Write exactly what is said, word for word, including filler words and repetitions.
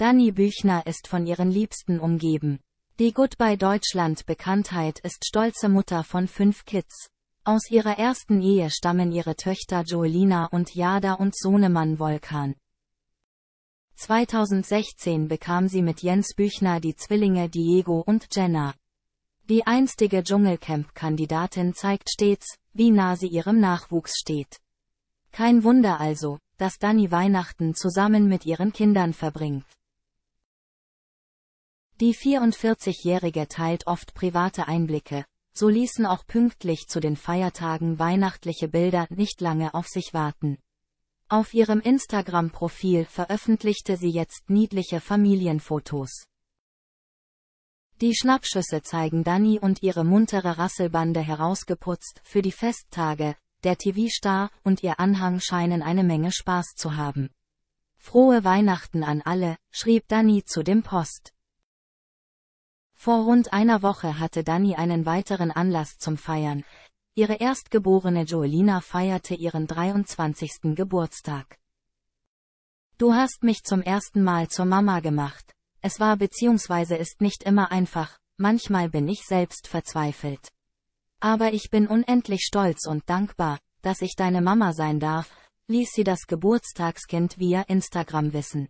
Dani Büchner ist von ihren Liebsten umgeben. Die Goodbye Deutschland Bekanntheit ist stolze Mutter von fünf Kids. Aus ihrer ersten Ehe stammen ihre Töchter Joelina und Jada und Sohnemann Volkan. zweitausendsechzehn bekam sie mit Jens Büchner die Zwillinge Diego und Jenna. Die einstige Dschungelcamp-Kandidatin zeigt stets, wie nah sie ihrem Nachwuchs steht. Kein Wunder also, dass Dani Weihnachten zusammen mit ihren Kindern verbringt. Die vierundvierzigjährige teilt oft private Einblicke, so ließen auch pünktlich zu den Feiertagen weihnachtliche Bilder nicht lange auf sich warten. Auf ihrem Instagram-Profil veröffentlichte sie jetzt niedliche Familienfotos. Die Schnappschüsse zeigen Dani und ihre muntere Rasselbande herausgeputzt für die Festtage, der T V-Star und ihr Anhang scheinen eine Menge Spaß zu haben. Frohe Weihnachten an alle, schrieb Dani zu dem Post. Vor rund einer Woche hatte Dani einen weiteren Anlass zum Feiern. Ihre erstgeborene Joelina feierte ihren dreiundzwanzigsten Geburtstag. Du hast mich zum ersten Mal zur Mama gemacht. Es war bzw. ist nicht immer einfach, manchmal bin ich selbst verzweifelt. Aber ich bin unendlich stolz und dankbar, dass ich deine Mama sein darf, ließ sie das Geburtstagskind via Instagram wissen.